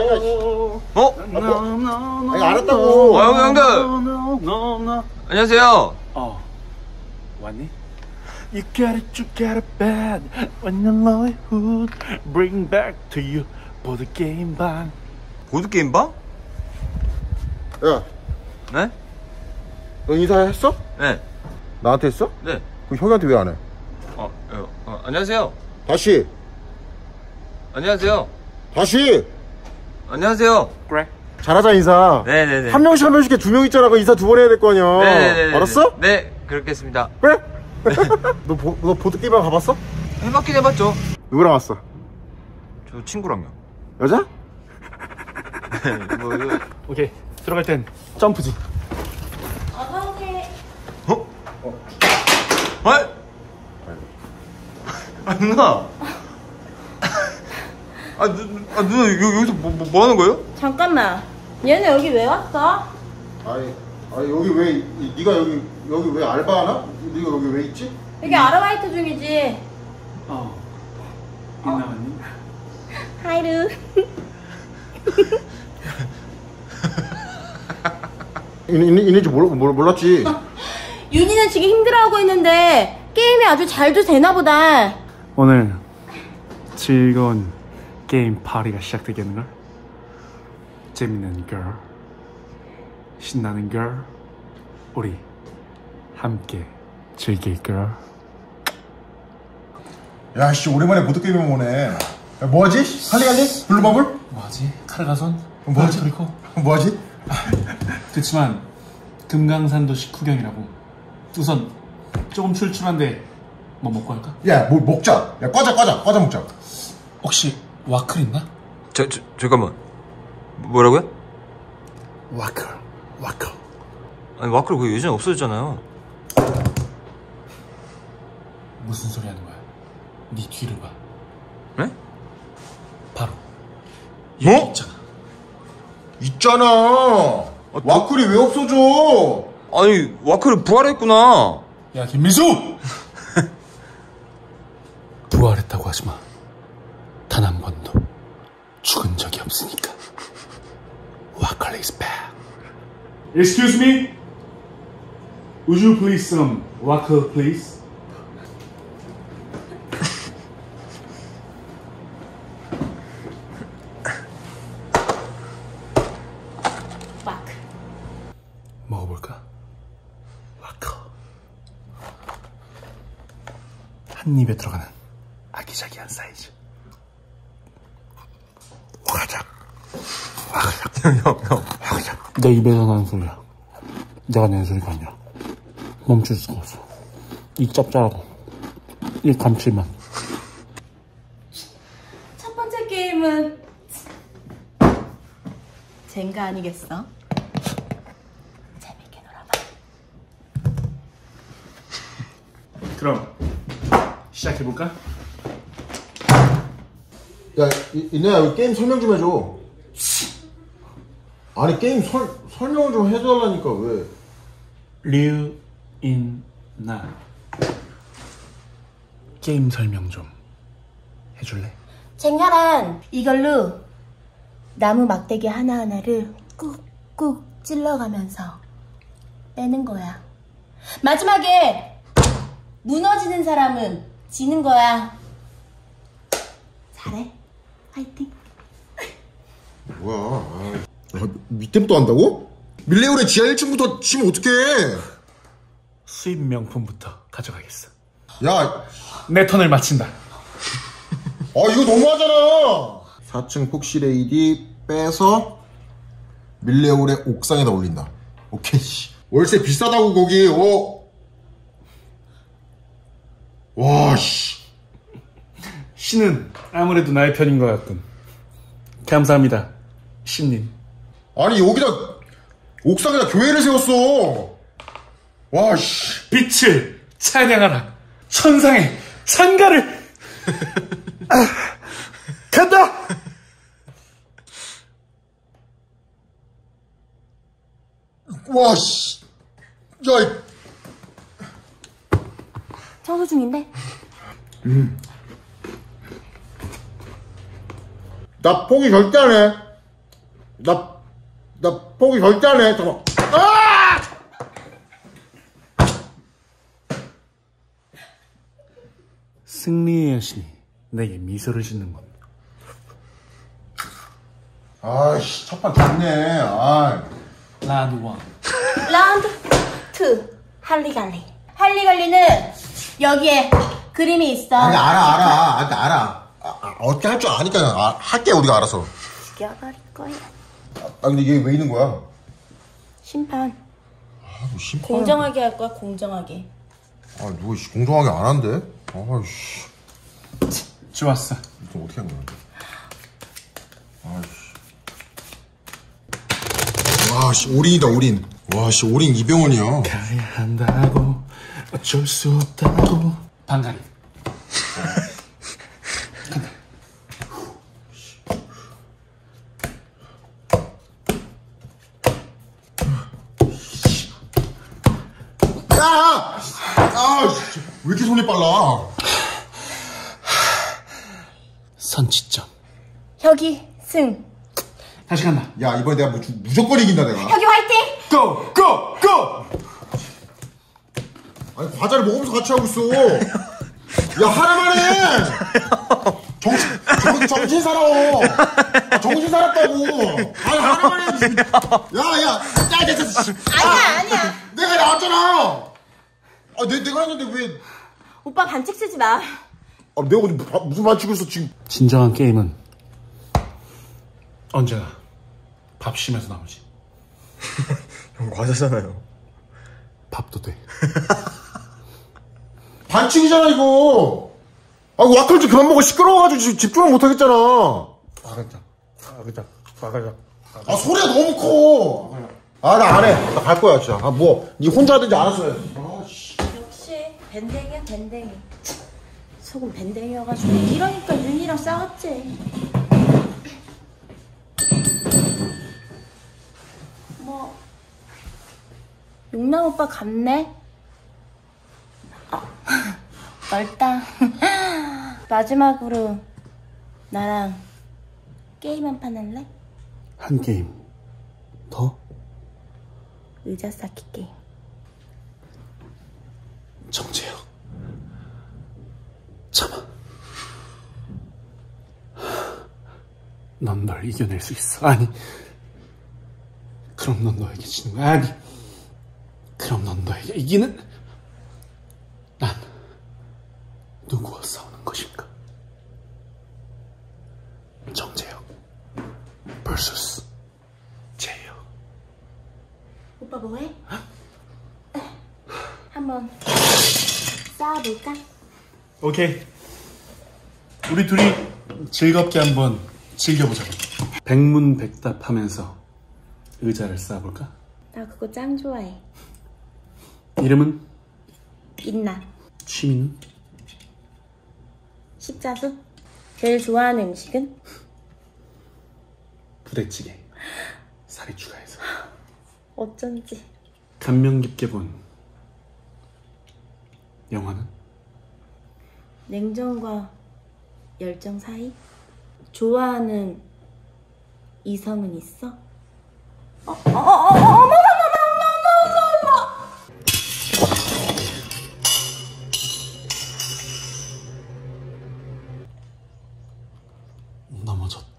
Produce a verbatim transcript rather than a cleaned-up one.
아니야. 어? 아니, 알았다고. 어, 형, 형들. 안녕하세요. 어, 왔니? You got it, you got it bad. When you know it, who bring back to you 보드 게임 방. 보드 게임 방? 야, 네? 너 인사했어? 네. 나한테 했어? 네. 그럼 형한테 왜 안 해? 어, 어, 어, 안녕하세요. 다시. 안녕하세요. 다시. 안녕하세요. 그래. 잘하자 인사. 네네네. 한 명씩 한 명씩 두 명 있잖아. 그 인사 두 번 해야 될 거 아니야. 네네네. 알았어? 네, 그렇겠습니다. 그래? 너, 보, 너 보드게임 가봤어? 해봤긴 해봤죠. 누구랑 왔어? 저 친구랑요. 여자? 뭐, 이거. 오케이, 들어갈 땐 점프지. 어서오세요. 어? 어? 아, 아 누나. 아, 누, 아 누나 여, 여기서 뭐, 뭐, 뭐 하는 거예요? 잠깐만. 얘네 여기 왜 왔어? 아니, 아니 여기 왜 이, 네가 여기 여기 왜 알바하나? 네가 여기 왜 있지? 여기 아르바이트 중이지. 어, 일 나왔니? 하이루. 있는지 몰, 몰, 몰랐지. 윤희는 지금 힘들어하고 있는데 게임이 아주 잘도 되나 보다. 오늘 즐거운 게임 파티가 시작되겠는걸? 재밌는 걸, 신나는 걸, 우리 함께 즐길 걸. 야, 씨 오랜만에 보드게임 오네. 야, 뭐하지? 할리갈리? 블루버블? 뭐하지? 카르가손? 뭐하지? 그리고 뭐하지? 그치만 금강산도 식후경이라고. 우선 조금 출출한데 뭐 먹고 할까? 야, 뭐 먹자. 야, 과자, 과자, 과자 먹자. 혹시 와클 있나? 저, 저, 잠깐만. 뭐라고요? 와클, 와클. 아니, 와클 그 예전에 없어졌잖아요. 무슨 소리 하는 거야? 네 뒤를 봐. 네? 바로 여기 어? 있잖아. 있잖아. 아, 와클이 왜 없어져? 아니, 와클이 부활했구나. 야, 김민수! 부활했다고 하지 마. 단 한 번도 죽은 적이 없으니까. 와클 is back. Excuse me? Would you please some 와클 please? 마크. 먹어볼까? 와클. 한 입에 들어가는 아기자기한 사이즈. 와가작. 와가작. 형, 형, 형. 와가작. 내 입에서 나는 소리야. 내가 내는 소리가 아니야. 멈출 수가 없어. 이 짭짤하고 이 감칠맛. 첫 번째 게임은 젠가 아니겠어? 재밌게 놀아봐. 그럼 시작해볼까? 야, 이, 이내야 여기 게임 설명 좀 해줘. 아니 게임 설 설명을 좀 해달라니까 왜? 류인나 게임 설명 좀 해줄래? 젠가란 이걸로 나무 막대기 하나하나를 꾹꾹 찔러가면서 빼는 거야. 마지막에 무너지는 사람은 지는 거야. 잘해. 화이팅. 뭐야? 아, 아, 밑에부터 한다고? 밀레올의 지하 일 층부터 치면 어떡해? 수입 명품부터 가져가겠어. 야, 내 턴을 마친다. 아 이거 너무하잖아. 사 층 폭시레이디 빼서 밀레올의 옥상에다 올린다. 오케이. 월세 비싸다고 거기. 어. 와 씨. 신은 아무래도 나의 편인 것 같군. 감사합니다, 신님. 아니 여기다 옥상에다 교회를 세웠어. 와 씨. 빛을 찬양하라. 천상의 찬가를. 아, 간다. 와 씨. 야. 이... 청소 중인데? 음. 나 포기 절대 안 해. 나, 나 포기 절대 안 해. 잠깐만. 아! 승리의 여신이 내게 미소를 짓는 겁니다. 아이씨, 첫판 좋네. 아. 라운드 원. 라운드 투. 할리갈리. 할리갈리는 여기에 그림이 있어. 아니, 알아, 알아. 아니, 알아. 아, 아, 어떻게 할 줄 아니까 아, 할게, 우리가 알아서. 죽여버릴 거야. 아, 근데 얘 왜 있는 거야? 심판. 아, 뭐 심판. 공정하게 할 거야, 공정하게. 아, 누가 씨, 공정하게 안 한대? 아이씨. 좋았어. 이거 어떻게 한 거야? 아이씨. 와, 씨, 올인이다, 올인. 와, 씨, 올인 이병헌이야. 가야 한다고 어쩔 수 없다고. 방가리. 야! 아, 씨, 왜 이렇게 손이 빨라? 선취점. 혁이 승. 다시 간다. 야, 이번에 내가 무, 무조건 이긴다, 내가. 혁이 화이팅! 고! 고! 고! 아니, 과자를 먹으면서 같이 하고 있어. 야, 하나만 해! 정신, 정, 정신 살아. 아, 정신 살았다고. 아니, 하나만 해. 야, 야, 야, 됐어. 아니야, 아니야. 내가 나왔잖아. 아, 내, 내가 했는데 왜. 오빠 반칙 쓰지 마. 아, 내가 어디 바, 무슨 반칙을 했어, 지금. 진정한 게임은 언제나 밥심에서 나오지. 형 과자잖아요. 밥도 돼. 반칙이잖아, 이거. 아, 와클 좀 그만 먹어. 시끄러워가지고 지금 집중을 못 하겠잖아. 아가자, 아가자, 아가자. 아, 소리가 너무 커. 아, 나 안 해. 나 갈 거야, 진짜. 아, 뭐, 니 혼자 하든지 알아서 해. 아, 씨. 역시 밴댕이야, 밴댕이. 속은 밴댕이여가지고 이러니까 윤이랑 싸웠지. 뭐 용남 오빠 갔네? 아, 넓다. 마지막으로 나랑 게임 한 판 할래? 한 게임 더? 의자 쌓기 게임. 정재혁, 참아. 넌 널 이겨낼 수 있어. 아니, 그럼 넌 너에게 지는 거야. 아니, 그럼 넌 너에게 이기는. 난 누구와 싸우는 것인가? 정재혁 vs 재혁. 오빠 뭐해? 한번 싸워볼까? 오케이. 우리 둘이 즐겁게 한번 즐겨보자고. 백문백답하면서 의자를 쌓아볼까? 나 그거 짱 좋아해. 이름은? 있나? 취미는? 십자수? 제일 좋아하는 음식은? 부대찌개. 살이 추가해서. 어쩐지. 감명 깊게 본 영화는? 냉정과 열정 사이? 좋아하는 이성은 있어? 어, 어, 어, 어, 어머, 어머, 어머, 어머, 어머, 어머. 넘어졌다.